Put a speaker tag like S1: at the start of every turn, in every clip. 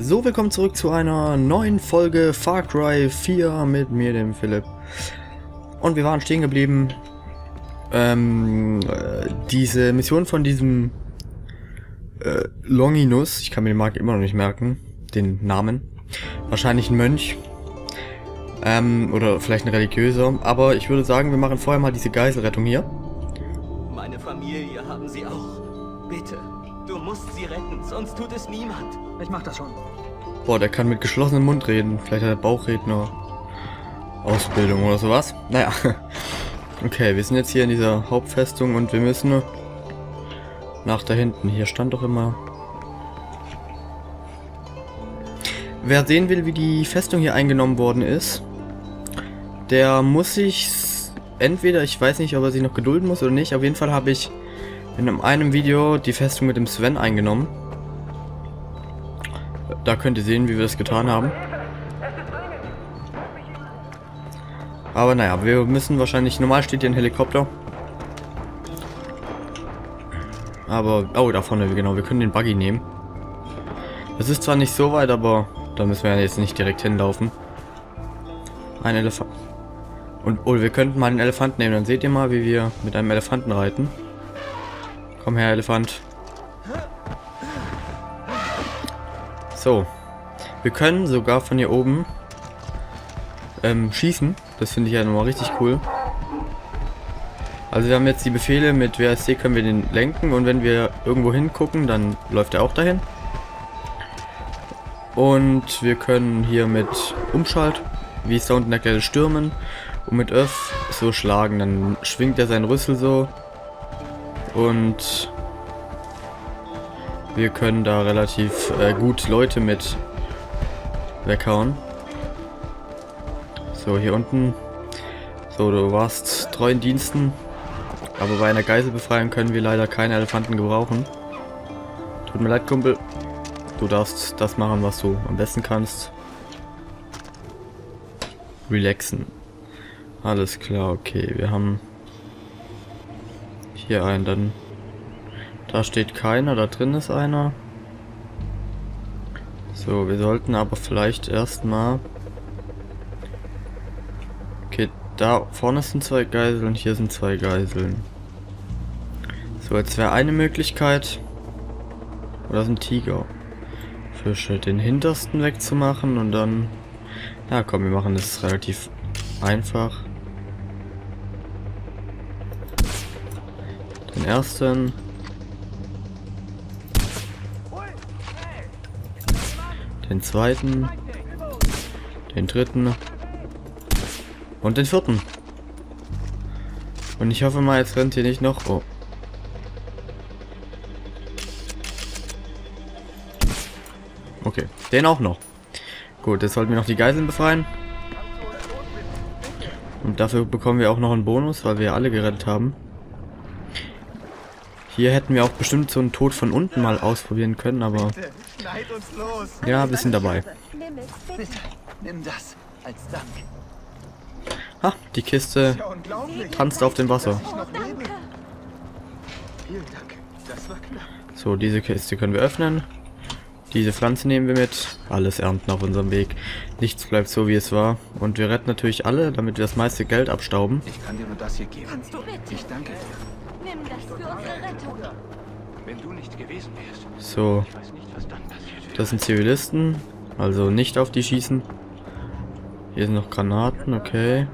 S1: So, willkommen zurück zu einer neuen Folge Far Cry 4 mit mir, dem Philipp. Und wir waren stehen geblieben. Diese Mission von diesem Longinus, ich kann mir den Markt immer noch nicht merken, den Namen. Wahrscheinlich ein Mönch. Oder vielleicht ein religiöser. Aber ich würde sagen, wir machen vorher mal diese Geiselrettung hier.
S2: Meine Familie haben sie auch. Bitte, du musst sie retten, sonst tut es niemand.
S3: Ich mach das schon.
S1: Boah, der kann mit geschlossenem Mund reden. Vielleicht hat er Bauchredner Ausbildung oder sowas. Naja. Okay, wir sind jetzt hier in dieser Hauptfestung und wir müssen nach da hinten. Hier stand doch immer... Wer sehen will, wie die Festung hier eingenommen worden ist, der muss sich entweder, ich weiß nicht, ob er sich noch gedulden muss oder nicht, auf jeden Fall habe ich in einem Video die Festung mit dem Sven eingenommen. Da könnt ihr sehen, wie wir das getan haben. Aber naja, wir müssen wahrscheinlich, normal steht hier ein Helikopter. Aber, oh, da vorne, genau, wir können den Buggy nehmen. Das ist zwar nicht so weit, aber da müssen wir ja jetzt nicht direkt hinlaufen. Ein Elefant. Und, oh, wir könnten mal den Elefanten nehmen, dann seht ihr mal, wie wir mit einem Elefanten reiten. Komm her, Elefant. So. Wir können sogar von hier oben schießen. Das finde ich ja nochmal richtig cool. Also wir haben jetzt die Befehle mit WASD, können wir den lenken und wenn wir irgendwo hingucken, dann läuft er auch dahin. Und wir können hier mit Umschalt, wie es da unten erklärt, stürmen und mit Öff so schlagen. Dann schwingt er seinen Rüssel so und wir können da relativ gut Leute mit weghauen. So, hier unten. So, du warst treu in Diensten. Aber bei einer Geiselbefreiung können wir leider keine Elefanten gebrauchen. Tut mir leid, Kumpel. Du darfst das machen, was du am besten kannst. Relaxen. Alles klar, okay. Wir haben hier einen, dann... Da steht keiner, da drin ist einer. So, wir sollten aber vielleicht erstmal... Okay, da vorne sind 2 Geiseln, hier sind 2 Geiseln. So, jetzt wäre eine Möglichkeit... Oder sind Tiger? Fische, den hintersten wegzumachen und dann... Ja komm, wir machen das relativ einfach. Den ersten... Den zweiten, den dritten und den vierten. Und ich hoffe mal, jetzt rennt hier nicht noch... Oh. Okay, den auch noch. Gut, jetzt sollten wir noch die Geiseln befreien. Und dafür bekommen wir auch noch einen Bonus, weil wir alle gerettet haben. Hier hätten wir auch bestimmt so einen Tod von unten mal ausprobieren können, aber... Ja, wir sind dabei.
S3: Bitte, nimm das als Dank.
S1: Ha, die Kiste tanzt auf dem Wasser.
S3: Vielen Dank. Das war knapp.
S1: So, diese Kiste können wir öffnen. Diese Pflanze nehmen wir mit. Alles ernten auf unserem Weg. Nichts bleibt so, wie es war. Und wir retten natürlich alle, damit wir das meiste Geld abstauben.
S3: Ich kann dir nur das hier geben.
S4: Kannst du bitte?
S3: Ich danke dir.
S4: Nimm das für unsere Rettung.
S3: Wenn du nicht gewesen wärst,
S1: So,
S3: ich weiß nicht, was dann passiert wäre.
S1: das sind Zivilisten. Also nicht auf die schießen. Hier sind noch Granaten, okay.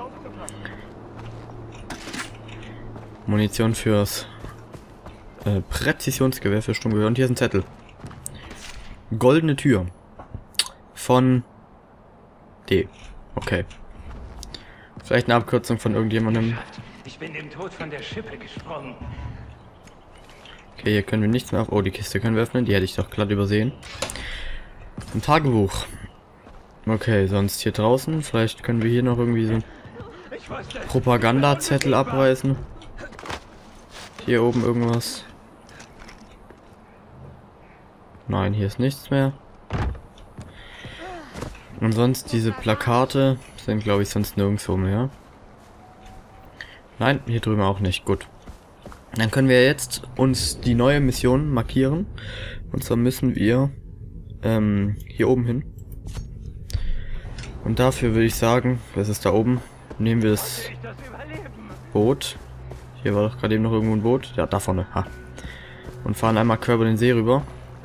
S1: Munition fürs Präzisionsgewehr für Sturmgewehr. Und hier ist ein Zettel. Goldene Tür. Von D. Okay. Vielleicht eine Abkürzung von irgendjemandem.
S5: Ich bin dem Tod von der Schippe gesprungen.
S1: Okay, hier können wir nichts mehr auf... Oh, die Kiste können wir öffnen. Die hätte ich doch glatt übersehen. Ein Tagebuch. Okay, sonst hier draußen. Vielleicht können wir hier noch irgendwie so einen Propagandazettel abreißen. Hier oben irgendwas. Nein, hier ist nichts mehr. Und sonst diese Plakate sind, glaube ich, sonst nirgendwo mehr. Nein, hier drüben auch nicht. Gut. Dann können wir jetzt uns die neue Mission markieren. Und zwar müssen wir hier oben hin. Und dafür würde ich sagen, das ist da oben, nehmen wir das Boot. Hier war doch gerade eben noch irgendwo ein Boot. Ja, da vorne. Ha. Und fahren einmal quer über den See rüber.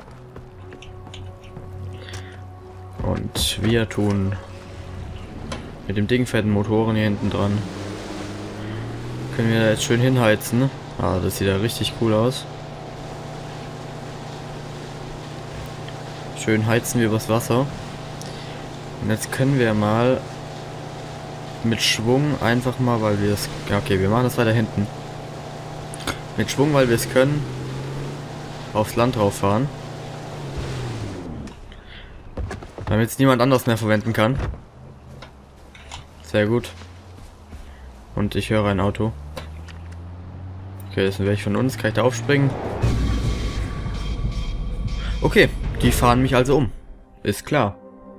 S1: Und wir tun mit dem dicken fetten Motoren hier hinten dran. Können wir da jetzt schön hinheizen. Ah, das sieht ja richtig cool aus. Schön heizen wir übers Wasser. Und jetzt können wir mal mit Schwung einfach mal, weil wir es... Okay, wir machen das weiter hinten. Mit Schwung, weil wir es können, aufs Land drauf fahren. Damit es niemand anderes mehr verwenden kann. Sehr gut. Und ich höre ein Auto. Okay, das sind welche von uns. Kann ich da aufspringen? Okay, die fahren mich also um. Ist klar.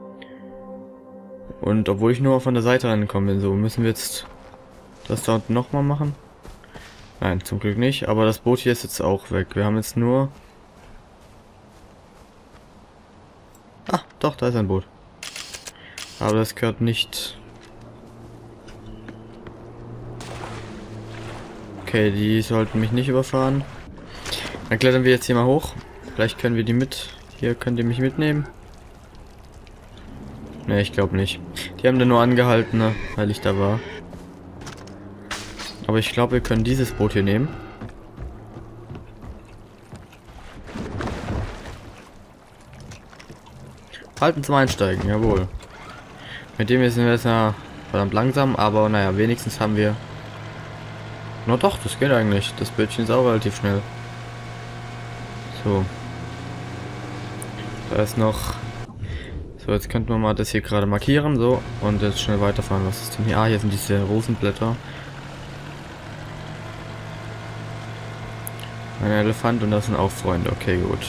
S1: Und obwohl ich nur von der Seite rangekommen bin, so müssen wir jetzt das da unten nochmal machen. Nein, zum Glück nicht. Aber das Boot hier ist jetzt auch weg. Wir haben jetzt nur... Ah, doch, da ist ein Boot. Aber das gehört nicht... Okay, die sollten mich nicht überfahren. Dann klettern wir jetzt hier mal hoch. Vielleicht können wir die mit... Hier könnt ihr mich mitnehmen. Ne, ich glaube nicht. Die haben da nur angehalten, ne, weil ich da war. Aber ich glaube, wir können dieses Boot hier nehmen. Halten zum Einsteigen, jawohl. Mit dem sind wir jetzt ja verdammt langsam, aber naja, wenigstens haben wir... Na doch, das geht eigentlich. Das Bötchen ist auch relativ schnell. So. Da ist noch... So, jetzt könnten wir mal das hier gerade markieren, so, und jetzt schnell weiterfahren. Was ist denn hier? Ah, hier sind diese Rosenblätter. Ein Elefant und das sind auch Freunde. Okay, gut.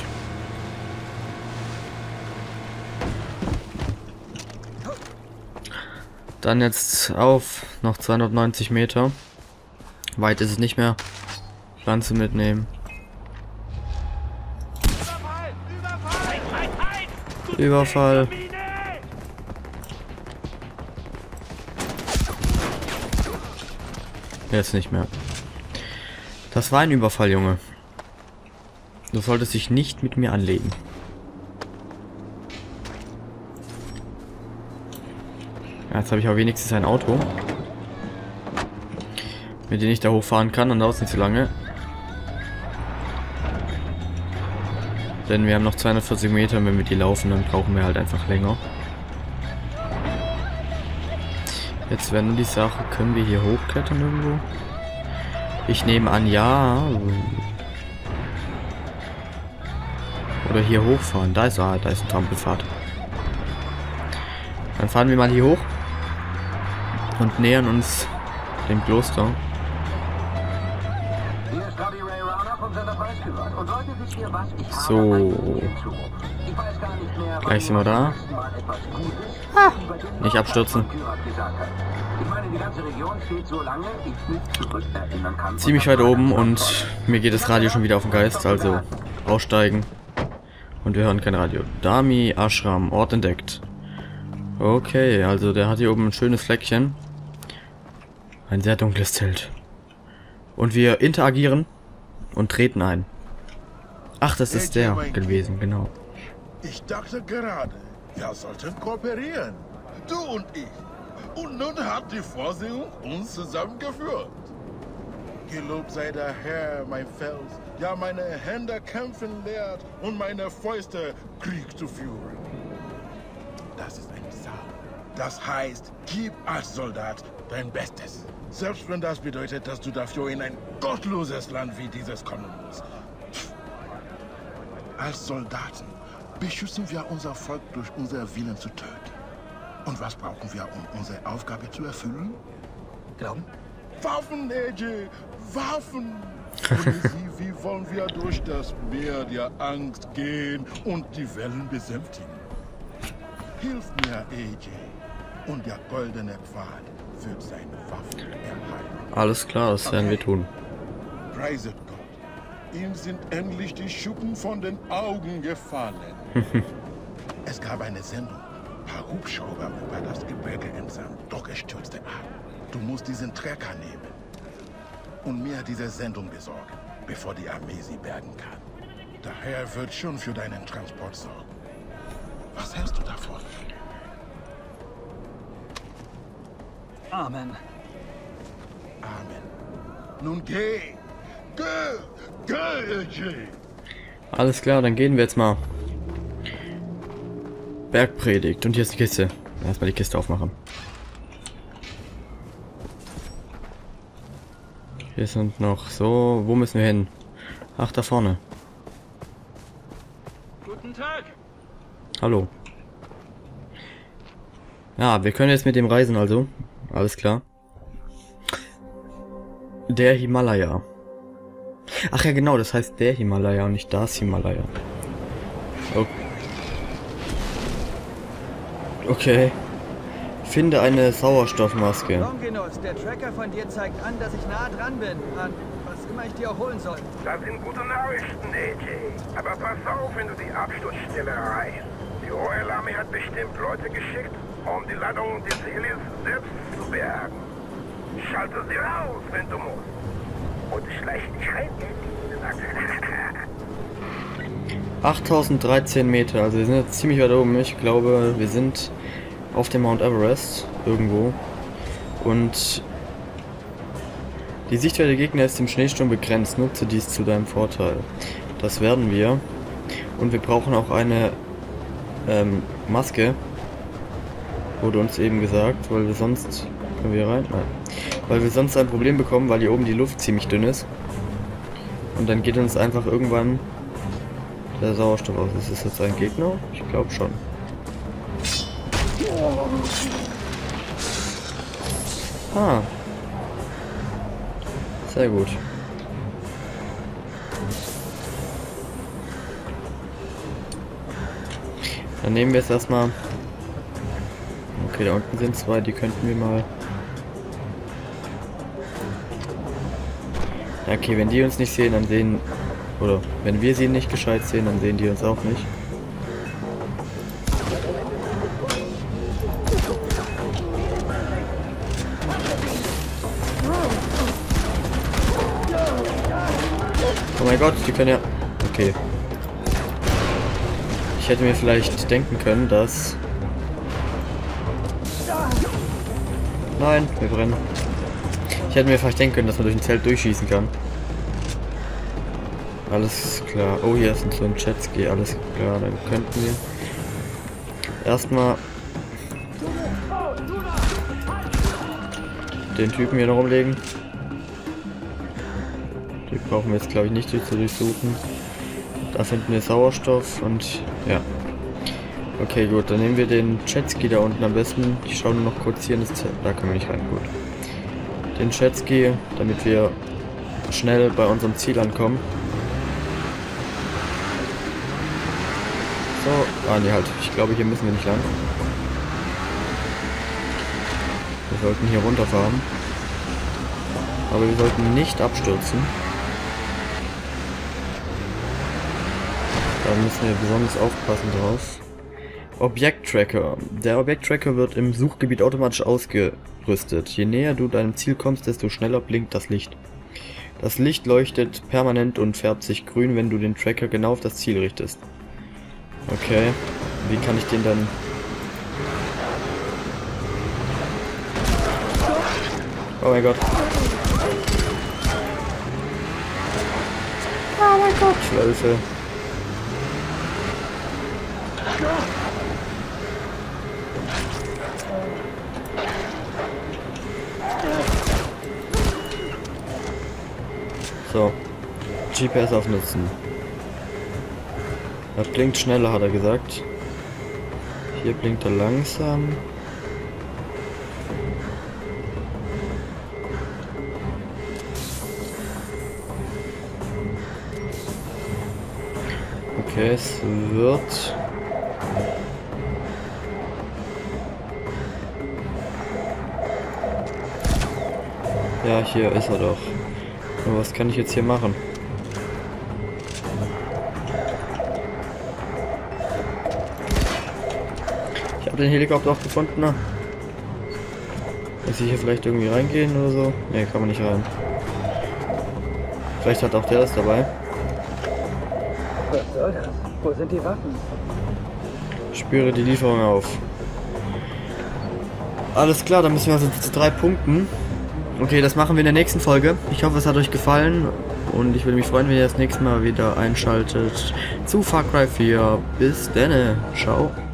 S1: Dann jetzt auf noch 290 Meter. Weit ist es nicht mehr. Pflanze mitnehmen. Überfall. Jetzt nicht mehr. Das war ein Überfall, Junge. Du solltest dich nicht mit mir anlegen. Ja, jetzt habe ich aber wenigstens ein Auto, mit dem ich da hochfahren kann, und dauert es nicht so lange. Denn wir haben noch 240 Meter, und wenn wir die laufen, dann brauchen wir halt einfach länger. Jetzt wäre nur die Sache, können wir hier hochklettern irgendwo? Ich nehme an, ja. Oder hier hochfahren. Da ist ein Trampelpfad. Dann fahren wir mal hier hoch und nähern uns dem Kloster. So. Gleich sind wir da. Ah, nicht abstürzen. Ziemlich weit oben und mir geht das Radio schon wieder auf den Geist, also aussteigen. Und wir hören kein Radio. Dami Ashram, Ort entdeckt. Okay, also der hat hier oben ein schönes Fleckchen. Ein sehr dunkles Zelt. Und wir interagieren und treten ein. Ach, das ist der gewesen, genau.
S4: Ich dachte gerade, wir sollten kooperieren. Du und ich. Und nun hat die Vorsehung uns zusammengeführt. Gelobt sei der Herr, mein Fels, ja meine Hände kämpfen lehrt und meine Fäuste Krieg zu führen. Das ist ein Psalm. Das heißt, gib als Soldat dein Bestes. Selbst wenn das bedeutet, dass du dafür in ein gottloses Land wie dieses kommen musst. Als Soldaten beschützen wir unser Volk durch unser Willen zu töten. Und was brauchen wir, um unsere Aufgabe zu erfüllen?
S2: Glauben?
S4: Waffen, AJ! Waffen! Ohne sie, wie wollen wir durch das Meer der Angst gehen und die Wellen besänftigen? Hilf mir, AJ, und der goldene Pfad wird seine Waffen erhalten.
S1: Alles klar, das werden wir tun.
S4: Preiset Gott. Ihm sind endlich die Schuppen von den Augen gefallen. Es gab eine Sendung. Ein paar Hubschrauber über das Gebirge entsandt, doch es stürzte ab. Du musst diesen Trecker nehmen und mir diese Sendung besorgen, bevor die Armee sie bergen kann. Der Herr wird schon für deinen Transport sorgen. Was hältst du davon?
S6: Amen.
S4: Amen. Nun geh! Geh, Jay!
S1: Alles klar, dann gehen wir jetzt mal. Bergpredigt. Und hier ist die Kiste. Erstmal die Kiste aufmachen. Hier sind noch so... Wo müssen wir hin? Ach, da vorne.
S5: Guten Tag.
S1: Hallo. Ja, wir können jetzt mit dem reisen also. Alles klar. Der Himalaya. Ach ja, genau, das heißt der Himalaya und nicht das Himalaya. Okay. Finde eine Sauerstoffmaske.
S6: Longinus, der Tracker von dir zeigt an, dass ich nah dran bin. An was immer ich dir auch holen soll.
S7: Das sind gute Nachrichten, AJ. Aber pass auf, wenn du die Absturzstelle erreichst. Die Royal Army hat bestimmt Leute geschickt, um die Ladung des Helis selbst zu bergen. Schalte sie raus, wenn du musst. Und schleich dich rein, Geld.
S1: 8013 Meter, also wir sind jetzt ziemlich weit oben. Ich glaube, wir sind auf dem Mount Everest irgendwo. Und die Sichtweite der Gegner ist im Schneesturm begrenzt. Nutze dies zu deinem Vorteil. Das werden wir. Und wir brauchen auch eine Maske. Wurde uns eben gesagt, weil wir sonst... Können wir hier rein? Nein. Weil wir sonst ein Problem bekommen, weil hier oben die Luft ziemlich dünn ist. Und dann geht uns einfach irgendwann der Sauerstoff aus. Ist das jetzt ein Gegner? Ich glaube schon. Ah. Sehr gut. Dann nehmen wir jetzt erstmal... Okay, da unten sind zwei, die könnten wir mal... Ja, okay, wenn die uns nicht sehen, dann sehen... Oder wenn wir sie nicht gescheit sehen, dann sehen die uns auch nicht. Oh mein Gott, die können ja... Okay. Ich hätte mir vielleicht denken können, dass... Nein, wir brennen. Ich hätte mir vielleicht denken können, dass man durch ein Zelt durchschießen kann. Alles klar. Oh, hier ist so ein Jetski. Alles klar, dann könnten wir erstmal den Typen hier noch umlegen. Die brauchen wir jetzt, glaube ich, nicht zu durchsuchen. Da finden wir Sauerstoff und ja. Okay, gut, dann nehmen wir den Jetski da unten am besten. Ich schaue nur noch kurz hier in das Zelt. Da können wir nicht rein, gut. Den Jetski, damit wir schnell bei unserem Ziel ankommen. So, ah ne, halt. Ich glaube, hier müssen wir nicht lang. Wir sollten hier runterfahren. Aber wir sollten nicht abstürzen. Da müssen wir besonders aufpassen drauf. Objekttracker. Der Objekttracker wird im Suchgebiet automatisch ausgerüstet. Je näher du deinem Ziel kommst, desto schneller blinkt das Licht. Das Licht leuchtet permanent und färbt sich grün, wenn du den Tracker genau auf das Ziel richtest. Okay, wie kann ich den dann... Oh mein Gott. Oh mein Gott. Wölfe. So. GPS aufnutzen. Er blinkt schneller, hat er gesagt. Hier blinkt er langsam. Okay, es wird... Ja, hier ist er doch. Aber was kann ich jetzt hier machen? Hab den Helikopter auch gefunden, ne? Muss ich hier vielleicht irgendwie reingehen oder so? Ne, kann man nicht rein. Vielleicht hat auch der das dabei.
S6: Was soll das? Wo sind die Waffen?
S1: Spüre die Lieferung auf. Alles klar, dann müssen wir also zu 3 Punkten. Okay, das machen wir in der nächsten Folge. Ich hoffe, es hat euch gefallen. Und ich würde mich freuen, wenn ihr das nächste Mal wieder einschaltet zu Far Cry 4. Bis denne. Ciao.